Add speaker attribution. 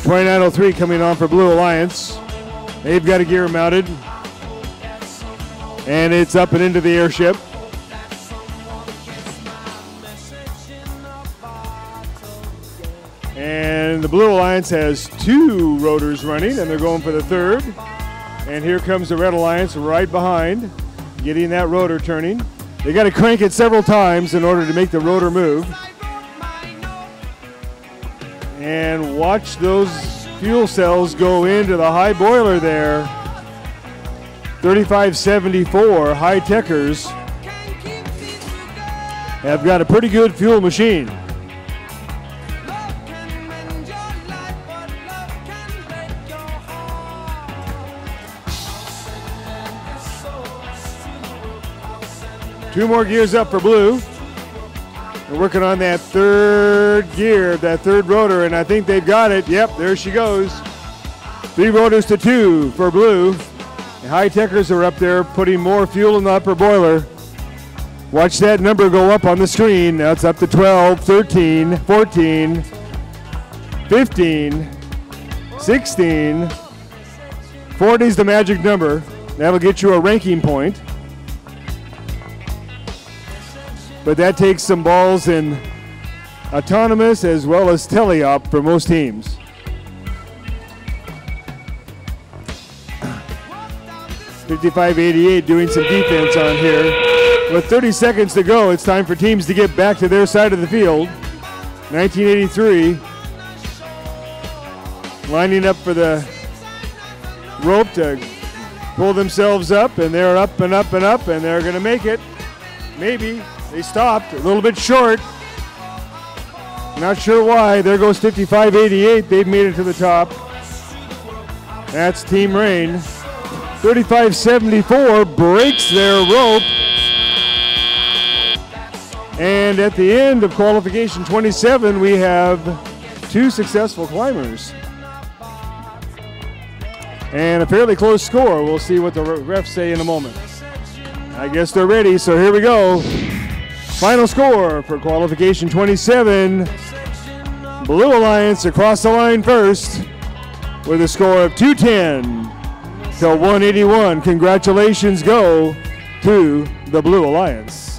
Speaker 1: 29.03 coming on for Blue Alliance. They've got a gear mounted. And it's up and into the airship. And the Blue Alliance has 2 rotors running, and they're going for the 3rd. And here comes the Red Alliance right behind, getting that rotor turning. They got to crank it several times in order to make the rotor move. And watch those fuel cells go into the high boiler there. 3574 high-techers have got a pretty good fuel machine. Two more gears up for Blue. They're working on that 3rd gear, that 3rd rotor, and I think they've got it. Yep, there she goes. 3 rotors to 2 for Blue. The high-techers are up there putting more fuel in the upper boiler. Watch that number go up on the screen. Now it's up to 12, 13, 14, 15, 16. 40 is the magic number. That'll get you a ranking point. But that takes some balls in autonomous as well as teleop for most teams. .5588 doing some defense on here. With 30 seconds to go, it's time for teams to get back to their side of the field. 1983 lining up for the rope to pull themselves up, and they're up and up and up, and they're going to make it. Maybe. They stopped a little bit short. Not sure why. There goes 5588. They've made it to the top. That's Team Rain. 3574 breaks their rope. And at the end of qualification 27, we have 2 successful climbers. And a fairly close score. We'll see what the refs say in a moment. I guess they're ready, so here we go. Final score for qualification 27. Blue Alliance across the line first with a score of 210 to 181. Congratulations go to the Blue Alliance.